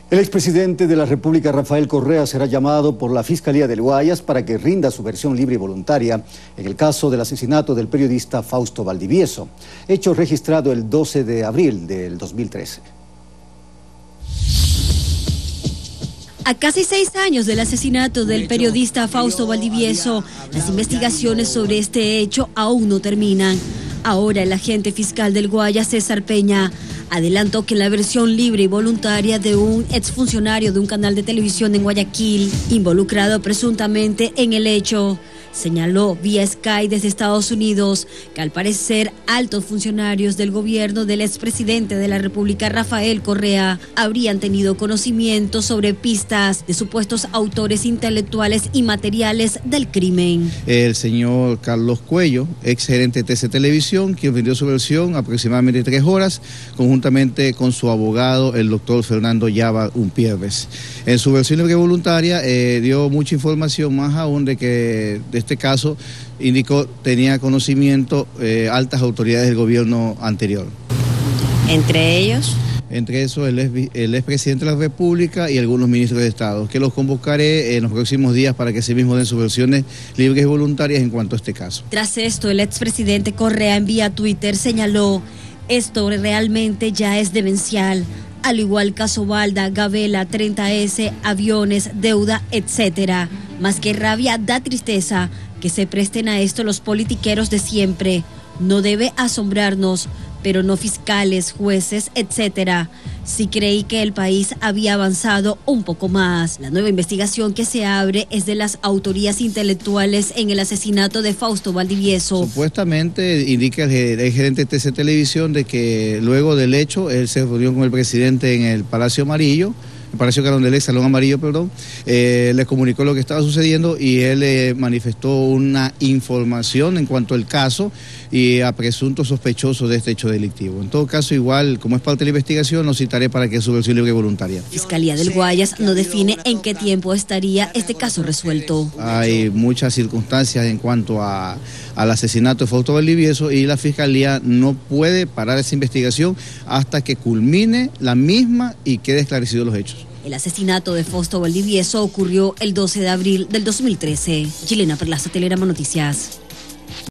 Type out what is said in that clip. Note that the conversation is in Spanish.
El expresidente de la República, Rafael Correa, será llamado por la Fiscalía del Guayas para que rinda su versión libre y voluntaria en el caso del asesinato del periodista Fausto Valdivieso, hecho registrado el 12 de abril del 2013. A casi 6 años del asesinato del periodista Fausto Valdivieso, las investigaciones sobre este hecho aún no terminan. Ahora el agente fiscal del Guayas, César Peña, adelantó que la versión libre y voluntaria de un exfuncionario de un canal de televisión en Guayaquil, involucrado presuntamente en el hecho, señaló vía Sky desde Estados Unidos que al parecer altos funcionarios del gobierno del expresidente de la República, Rafael Correa, habrían tenido conocimiento sobre pistas de supuestos autores intelectuales y materiales del crimen. El señor Carlos Cuello, ex gerente de TC Televisión, quien vendió su versión aproximadamente 3 horas, conjuntamente con su abogado, el doctor Fernando Llava Umpierres. En su versión libre voluntaria dio mucha información, más aún de que de este caso indicó tenía conocimiento altas autoridades del gobierno anterior. ¿Entre ellos? Entre eso el expresidente de la República y algunos ministros de Estado, que los convocaré en los próximos días para que se mismo den sus versiones libres y voluntarias en cuanto a este caso. Tras esto, el expresidente Correa en vía Twitter señaló: esto realmente ya es demencial, al igual Casobalda, Gabela, 30S, aviones, deuda, etcétera. Más que rabia, da tristeza que se presten a esto los politiqueros de siempre. No debe asombrarnos, pero no fiscales, jueces, etcétera. Sí creí que el país había avanzado un poco más. La nueva investigación que se abre es de las autorías intelectuales en el asesinato de Fausto Valdivieso. Supuestamente indica el gerente de TC Televisión de que luego del hecho él se reunió con el presidente en el Palacio Amarillo, el Palacio Carondelet, Salón Amarillo, perdón, le comunicó lo que estaba sucediendo y él manifestó una información en cuanto al caso y a presuntos sospechosos de este hecho delictivo. En todo caso, igual, como es parte de la investigación, lo citaré para que su versión libre y voluntaria. Fiscalía del Guayas no define en qué tiempo estaría este caso resuelto. Hay muchas circunstancias en cuanto al asesinato de Fausto Valdivieso y la Fiscalía no puede parar esa investigación hasta que culmine la misma y quede esclarecidos los hechos. El asesinato de Fausto Valdivieso ocurrió el 12 de abril del 2013. Yelena Perlaza, Telerama Noticias.